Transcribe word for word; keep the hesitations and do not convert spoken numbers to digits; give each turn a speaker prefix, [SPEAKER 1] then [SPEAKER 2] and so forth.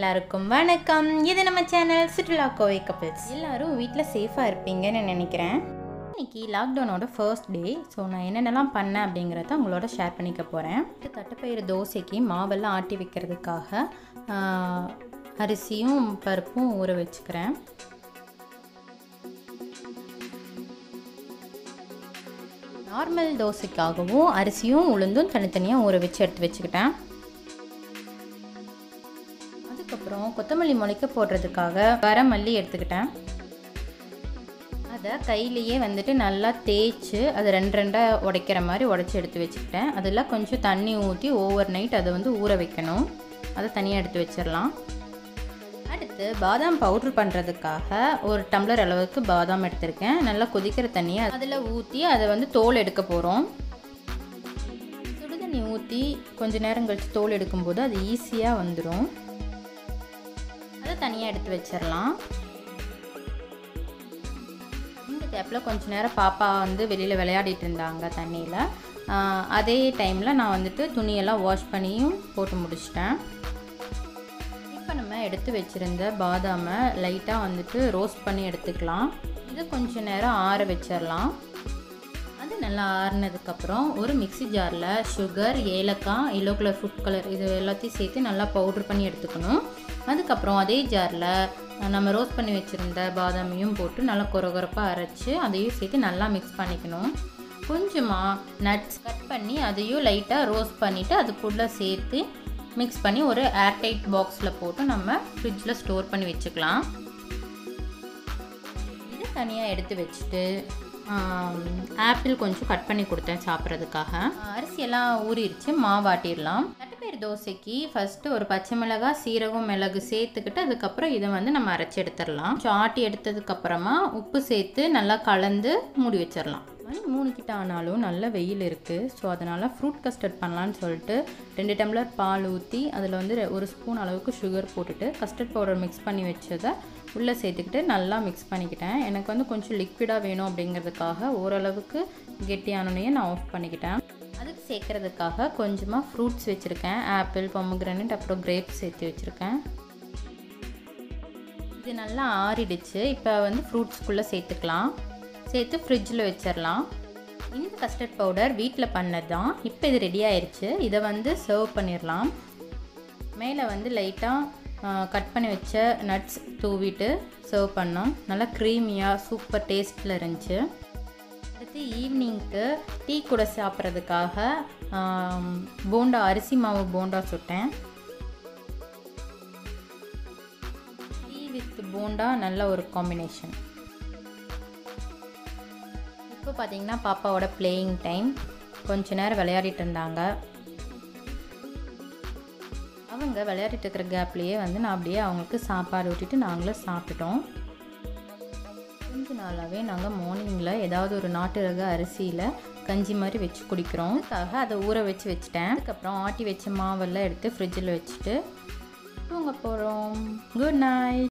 [SPEAKER 1] எல்லாருக்கும் வணக்கம். இது நம்ம சேனல் சுற்றுலா கோவை கப்பிள்ஸ். எல்லாரும் வீட்டில் சேஃபாக இருப்பீங்கன்னு நினைக்கிறேன். இன்னைக்கு லாக்டவுனோட ஃபர்ஸ்ட் டே. ஸோ நான் என்னென்னலாம் பண்ணேன் அப்படிங்கிறத உங்களோட ஷேர் பண்ணிக்க போகிறேன். தட்டைப்பயிறு தோசைக்கு மாவெல்லாம் ஆட்டி வைக்கிறதுக்காக அரிசியும் பருப்பும் ஊற வச்சுக்கிறேன். நார்மல் தோசைக்காகவும் அரிசியும் உளுந்தும் தனித்தனியாக ஊற வச்சு எடுத்து வச்சுக்கிட்டேன். அதுக்கப்புறம் கொத்தமல்லி முளைக்க போடுறதுக்காக வரமல்லி எடுத்துக்கிட்டேன். அதை கையிலேயே வந்துட்டு நல்லா தேய்ச்சி அதை ரெண்டு ரெண்டாக உடைக்கிற மாதிரி உடைச்சி எடுத்து வச்சுக்கிட்டேன். அதில் கொஞ்சம் தண்ணி ஊற்றி ஓவர் நைட் அதை வந்து ஊற வைக்கணும். அதை தனியாக எடுத்து வச்சிடலாம். அடுத்து பாதாம் பவுட்ரு பண்ணுறதுக்காக ஒரு டம்ளர் அளவுக்கு பாதாம் எடுத்திருக்கேன். நல்லா கொதிக்கிற தண்ணியை அதில் ஊற்றி அதை வந்து தோல் எடுக்க போகிறோம். சுடு தண்ணி ஊற்றி கொஞ்சம் நேரம் கழித்து தோல் எடுக்கும்போது அது ஈஸியாக வந்துடும். அதை தனியாக எடுத்து வச்சிடலாம். இந்த கேப்பில் கொஞ்சம் நேரம் பாப்பா வந்து வெளியில் விளையாடிட்டு இருந்தாங்க தண்ணியில். அதே டைமில் நான் வந்துட்டு துணியெல்லாம் வாஷ் பண்ணியும் போட்டு முடிச்சிட்டேன். இப்போ நம்ம எடுத்து வச்சுருந்த பாதாமை லைட்டாக வந்துட்டு ரோஸ்ட் பண்ணி எடுத்துக்கலாம். இதை கொஞ்சம் நேரம் ஆற வச்சிடலாம். அது நல்லா ஆறினதுக்கப்புறம் ஒரு மிக்சி ஜாரில் சுகர், ஏலக்காய், எல்லோ கலர் ஃபுட் கலர் இது எல்லாத்தையும் சேர்த்து நல்லா பவுட்ரு பண்ணி எடுத்துக்கணும். அதுக்கப்புறம் அதே ஜாரில் நம்ம ரோஸ்ட் பண்ணி வச்சுருந்த பாதாமையும் போட்டு நல்லா கொரகொரப்பாக அரைச்சி அதையும் சேர்த்து நல்லா மிக்ஸ் பண்ணிக்கணும். கொஞ்சமாக நட்ஸ் கட் பண்ணி அதையும் லைட்டாக ரோஸ்ட் பண்ணிவிட்டு அதுக்குள்ளே சேர்த்து மிக்ஸ் பண்ணி ஒரு ஏர்டைட் பாக்ஸில் போட்டு நம்ம ஃப்ரிட்ஜில் ஸ்டோர் பண்ணி வச்சுக்கலாம். இது தனியாக எடுத்து வச்சுட்டு ஆப்பிள் கொஞ்சம் கட் பண்ணி கொடுத்தேன் சாப்பிட்றதுக்காக. அரிசியெல்லாம் ஊறிடுச்சு, மாவாட்டிடலாம். தட்டைப்பயிறு தோசைக்கு ஃபஸ்ட்டு ஒரு பச்சை மிளகாய், சீரகம், மிளகு சேர்த்துக்கிட்டு அதுக்கப்புறம் இதை வந்து நம்ம அரைச்சி எடுத்துடலாம். ஆட்டி எடுத்ததுக்கப்புறமா உப்பு சேர்த்து நல்லா கலந்து மூடி வச்சிடலாம். மணி மூணு கிட்ட ஆனாலும் நல்ல வெயில் இருக்குது. ஸோ அதனால் ஃப்ரூட் கஸ்டர்ட் பண்ணலான்னு சொல்லிட்டு ரெண்டு டம்ளர் பால் ஊற்றி அதில் வந்து ஒரு ஸ்பூன் அளவுக்கு சுகர் போட்டுட்டு கஸ்டர்ட் பவுடர் மிக்ஸ் பண்ணி வச்சதை உள்ளே சேர்த்துக்கிட்டு நல்லா மிக்ஸ் பண்ணிக்கிட்டேன். எனக்கு வந்து கொஞ்சம் லிக்விடாக வேணும் அப்படிங்கிறதுக்காக ஓரளவுக்கு கெட்டியானோனையே நான் ஆஃப் பண்ணிக்கிட்டேன். அதுக்கு சேர்க்குறதுக்காக கொஞ்சமாக ஃப்ரூட்ஸ் வச்சுருக்கேன். ஆப்பிள், பொமோகிரானேட், அப்புறம் கிரேப்ஸ் சேர்த்து வச்சுருக்கேன். இது நல்லா ஆறிடுச்சு. இப்போ வந்து ஃப்ரூட்ஸ்குள்ளே சேர்த்துக்கலாம். சேர்த்து ஃப்ரிட்ஜில் வச்சிடலாம். இந்த கஸ்டர்ட் பவுடர் வீட்டில் பண்ணது தான். இப்போ இது ரெடி ஆயிடுச்சு. இதை வந்து சர்வ் பண்ணிடலாம். மேலே வந்து லைட்டாக கட் பண்ணி வச்ச நட்ஸ் தூவிட்டு சர்வ் பண்ணோம். நல்லா க்ரீமியாக சூப்பர் டேஸ்ட்டில் இருந்துச்சு. அடுத்து ஈவினிங்க்கு டீ கூட சாப்பிட்றதுக்காக போண்டா, அரிசி மாவு போண்டா சுட்டேன். டீ வித் போண்டா நல்ல ஒரு காம்பினேஷன். இப்போ பார்த்தீங்கன்னா பாப்பாவோட பிளேயிங் டைம். கொஞ்ச நேரம் விளையாடிட்டு இருந்தாங்க. அவங்க விளையாடிட்டு இருக்கிற கேப்லேயே வந்து நான் அப்படியே அவங்களுக்கு சாப்பாடு ஊட்டிட்டு நாங்களும் சாப்பிட்டுட்டோம். கொஞ்ச நாளாகவே நாங்கள் மார்னிங்கில் ஏதாவது ஒரு நாட்டு ரக அரிசியில் கஞ்சி மாதிரி வச்சு குடிக்கிறோம். அதுக்காக அதை ஊற வச்சு வச்சுட்டேன். அதுக்கப்புறம் ஆட்டி வச்ச மாவெல்லாம் எடுத்து ஃப்ரிட்ஜில் வச்சுட்டு தூங்க போகிறோம். Good night.